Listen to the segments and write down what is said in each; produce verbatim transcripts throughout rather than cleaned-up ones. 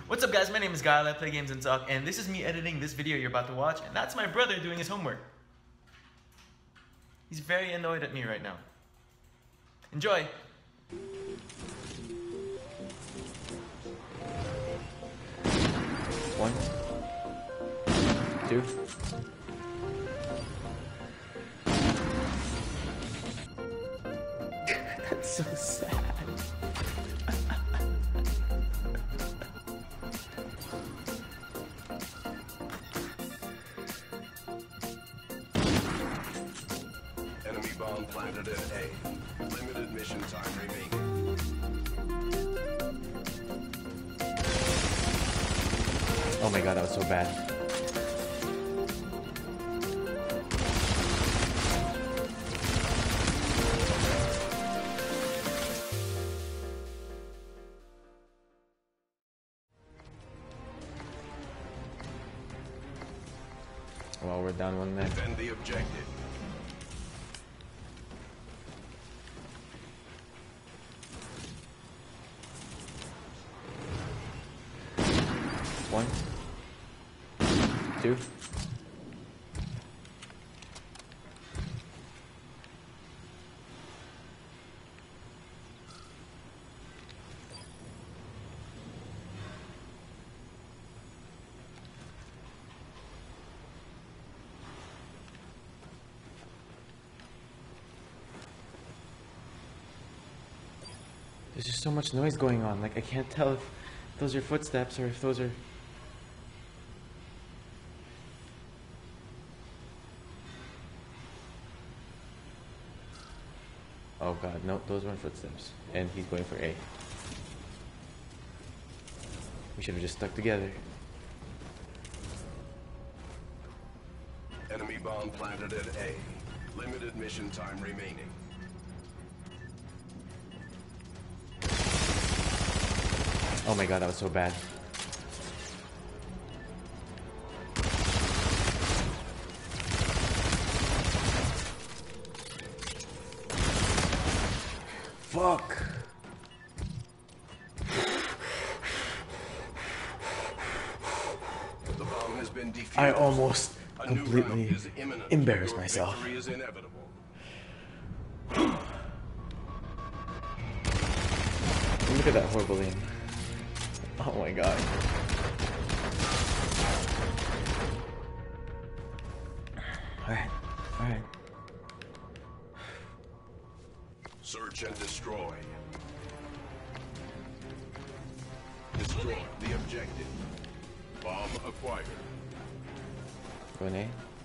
What's up guys, my name is Guile, I play games and talk, and this is me editing this video you're about to watch, and that's my brother doing his homework. He's very annoyed at me right now. Enjoy! One, two. That's so sad. Enemy bomb planted at A. Limited mission time remaining. Oh my god, that was so bad. Well, we're down one man. Defend the objective. One, two. There's just so much noise going on. Like, I can't tell if those are footsteps or if those are... Oh god, no, those weren't footsteps. And he's going for A. We should have just stuck together. Enemy bomb planted at A. Limited mission time remaining. Oh my god, that was so bad. Fuck. The bomb has been defused. I almost A new completely round is imminent. embarrassed Your myself. victory is inevitable. Look at that horrible aim. Oh my god. Alright, alright. Search and destroy. Destroy the objective. Bomb acquired. Go in A.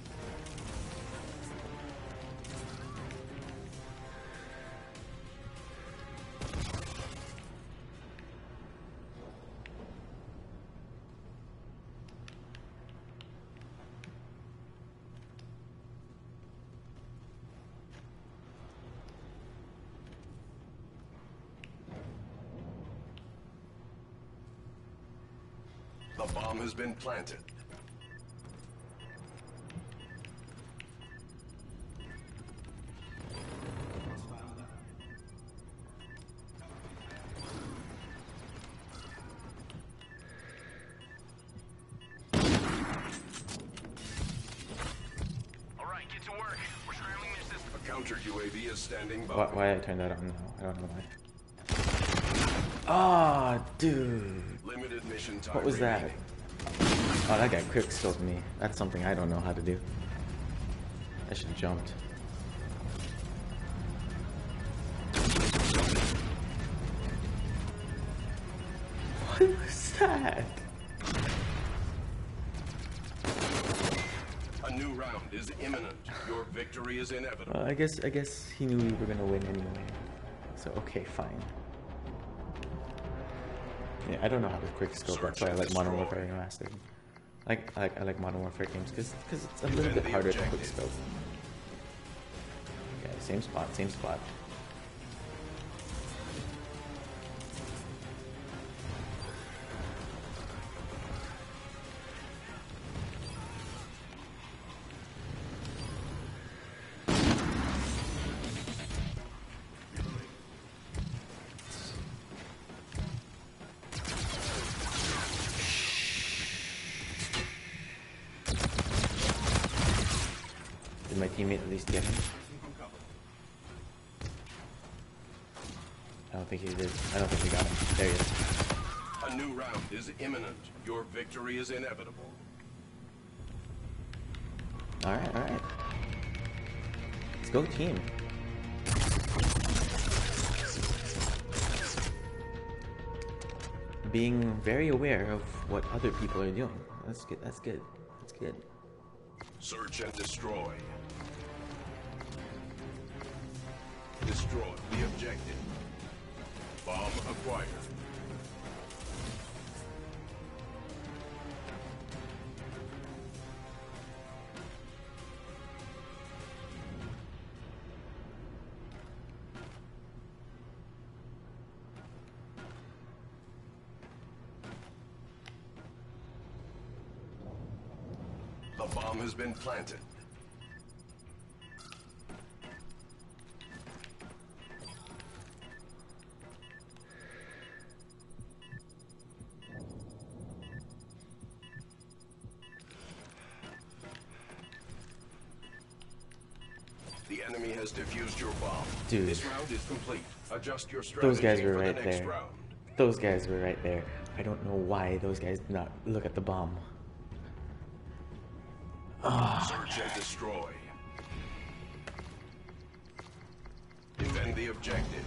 The bomb has been planted. All right, get to work. We're scrambling their system. A counter U A V is standing by. Why, why did I turn that on now? I don't know why. Ah, dude. Limited mission time What was that? remaining. Oh, that guy quick scoped me. That's something I don't know how to do. I should have jumped. What was that? A new round is imminent. Your victory is inevitable. Well, I guess I guess he knew we were gonna win anyway. So okay, fine. Yeah, I don't know how to quick scope. That's why I like Modern Warfare Remastered. Like I like I like Modern Warfare games because because it's a little bit harder to quick scope. Okay, same spot, same spot. Did my teammate at least get him? I don't think he did. I don't think he got him. There he is. A new round is imminent. Your victory is inevitable. Alright, alright. Let's go team. Being very aware of what other people are doing. That's good, that's good. That's good. Search and destroy. Destroy the objective. Bomb acquired. The bomb has been planted. The enemy has defused your bomb. Dude. This round is complete. Adjust your strategy Those guys were for right the next there. round. Those guys were right there. I don't know why those guys did not look at the bomb. Search and destroy. Defend the objective.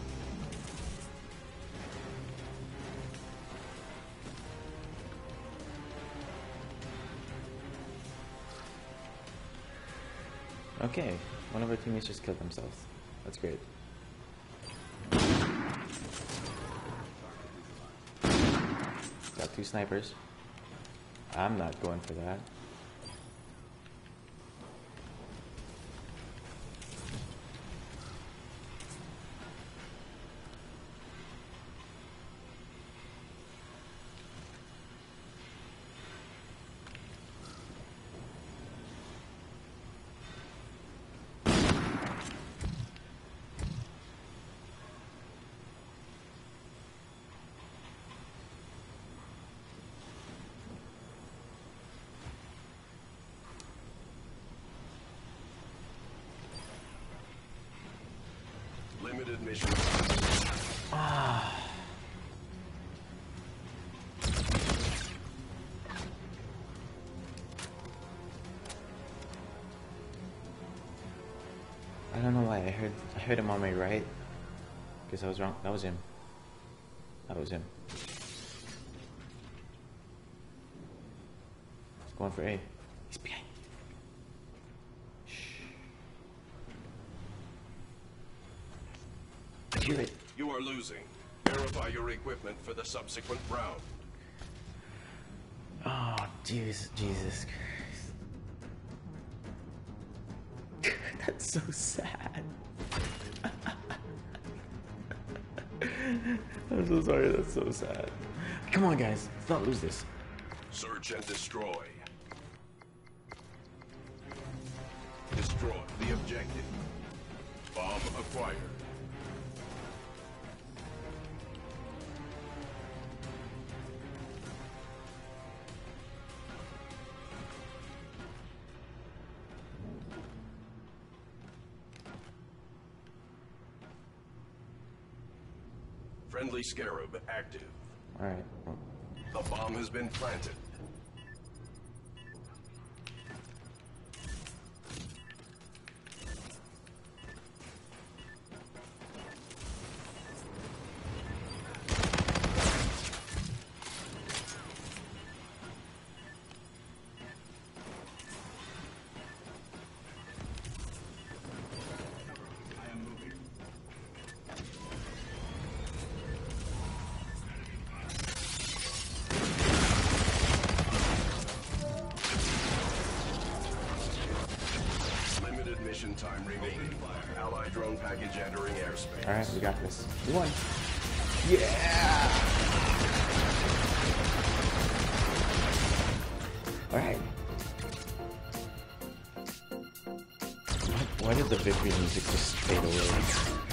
Okay, one of our teammates just killed themselves. That's great. Got two snipers. I'm not going for that. Limited mission. Ah. I don't know why I heard I heard him on my right. Guess I was wrong. That was him. That was him. He's going for A. He's behind. Shh. I hear it. You are losing. Verify your equipment for the subsequent round. Oh, Jesus, Jesus Christ. That's so sad. I'm so sorry, that's so sad. Come on, guys, let's not lose this. Search and destroy. Destroy the objective. Bomb acquired. Friendly Scarab active. Alright. The bomb has been planted. Mission time remaining. Allied drone package entering airspace. Alright, we got this. We won. Yeah! Alright. Why, why did the victory music just fade away?